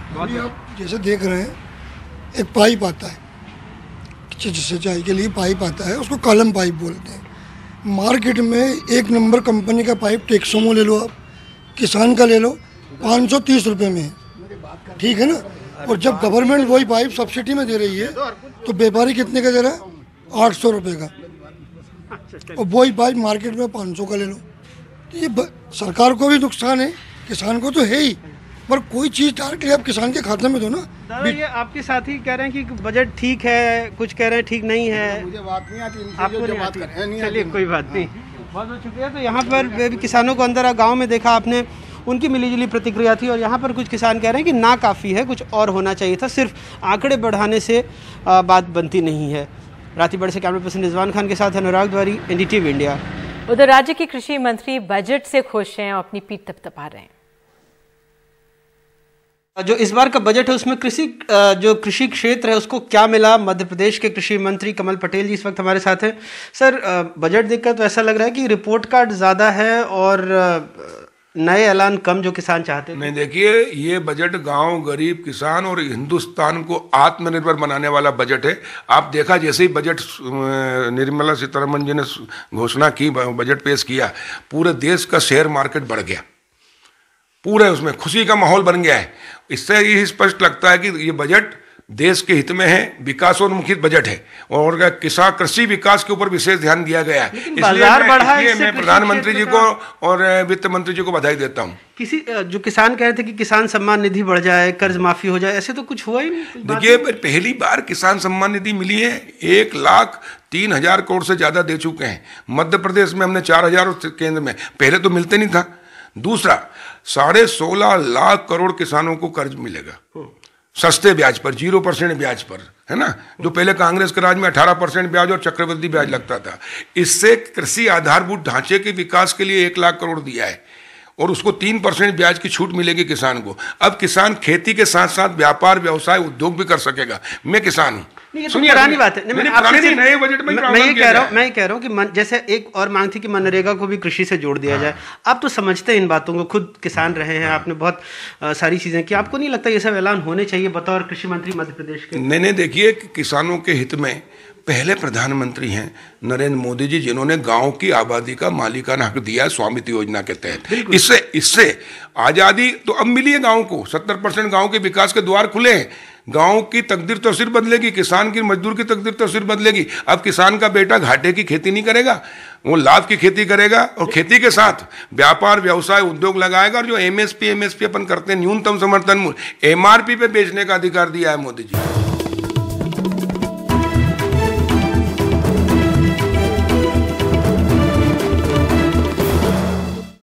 आप जैसे देख रहे हैं, एक पाइप आता है सिंचाई के लिए, पाइप आता है, उसको कॉलम पाइप बोलते हैं। मार्केट में 1 नंबर कंपनी का पाइप टेक्सोमो ले लो, आप किसान का ले लो, 530 रुपये में है। ठीक है ना। और जब गवर्नमेंट वही पाइप सब्सिडी में दे रही है तो व्यापारी कितने का दे रहा है? 800 रुपये का, और वही पाइप मार्केट में 500 का ले लो। तो ये सरकार को भी नुकसान है, किसान को तो है ही, पर कोई चीज़ डायरेक्टली आप किसान के खाते में दो ना। दादा ये आपके साथी कह रहे हैं कि बजट ठीक है, कुछ कह रहे हैं ठीक नहीं है। मुझे बात नहीं आती, आपको नहीं आती? चलिए कोई बात नहीं, बहुत बहुत शुक्रिया। तो यहाँ पर किसानों को अंदर गांव में देखा आपने, उनकी मिलीजुली प्रतिक्रिया थी, और यहाँ पर कुछ किसान कह रहे हैं कि ना काफ़ी है, कुछ और होना चाहिए था, सिर्फ आंकड़े बढ़ाने से बात बनती नहीं है। रातीबड़ से कैमरा पर्सन रिजवान खान के साथ अनुराग द्वारी, NDTV इंडिया। उधर राज्य के कृषि मंत्री बजट से खुश हैं और अपनी पीठ थपथपा रहे हैं। जो इस बार का बजट है उसमें कृषि क्षेत्र है उसको क्या मिला, मध्य प्रदेश के कृषि मंत्री कमल पटेल जी इस वक्त हमारे साथ हैं। सर, बजट देखकर तो ऐसा लग रहा है कि रिपोर्ट कार्ड ज़्यादा है और नए ऐलान कम, जो किसान चाहते हैं। नहीं, देखिए, ये बजट गांव, गरीब, किसान और हिंदुस्तान को आत्मनिर्भर बनाने वाला बजट है। आप देखा जैसे ही बजट निर्मला सीतारमण जी ने घोषणा की, बजट पेश किया, पूरे देश का शेयर मार्केट बढ़ गया, पूरे उसमें खुशी का माहौल बन गया है। इससे यही स्पष्ट लगता है कि ये बजट देश के हित में है, विकासोन्मुखी बजट है, और किसान कृषि विकास के ऊपर विशेष ध्यान दिया गया है। इसलिए मैं प्रधानमंत्री जी को और वित्त मंत्री जी को बधाई देता हूँ। किसी जो किसान कह रहे थे कि किसान सम्मान निधि बढ़ जाए, कर्ज माफी हो जाए, ऐसे तो कुछ हुआ ही नहीं। देखिए, पहली बार किसान सम्मान निधि मिली है, 1,03,000 करोड़ से ज्यादा दे चुके हैं। मध्य प्रदेश में हमने 4,000 केंद्र में, पहले तो मिलते नहीं था। दूसरा, 16.5 लाख करोड़ किसानों को कर्ज मिलेगा, सस्ते ब्याज पर, 0% ब्याज पर, है ना, जो पहले कांग्रेस के राज में 18% ब्याज और चक्रवृद्धि ब्याज लगता था। इससे कृषि आधारभूत ढांचे के विकास के लिए 1 लाख करोड़ दिया है, और उसको 3% ब्याज की छूट मिलेगी किसान को। अब किसान खेती के साथ साथ व्यापार, व्यवसाय, उद्योग भी कर सकेगा। मैं किसान हूँ। सुनिए, पुरानी बात है। नए बजट में मैं ये कह रहा हूँ कि जैसे एक और मांग थी कि मनरेगा को भी कृषि से जोड़ दिया जाए। आप तो समझते हैं इन बातों को, खुद किसान रहे हैं, आपने बहुत सारी चीजें की, आपको नहीं लगता ये सब ऐलान होने चाहिए बतौर कृषि मंत्री मध्य प्रदेश के? नहीं, देखिए, किसानों के हित में पहले प्रधानमंत्री हैं नरेंद्र मोदी जी, जिन्होंने गांव की आबादी का मालिकाना हक दिया स्वामित्व योजना के तहत। इससे आज़ादी तो अब मिली है गांव को, 70% गांव के विकास के द्वार खुले हैं। गांव की तकदीर तो सिर्फ बदलेगी, किसान की, मजदूर की तकदीर तो सिर्फ बदलेगी। अब किसान का बेटा घाटे की खेती नहीं करेगा, वो लाभ की खेती करेगा, और खेती के साथ व्यापार, व्यवसाय, उद्योग लगाएगा। और जो MSP अपन करते हैं, न्यूनतम समर्थन मूल्य, MRP पे बेचने का अधिकार दिया है मोदी जी।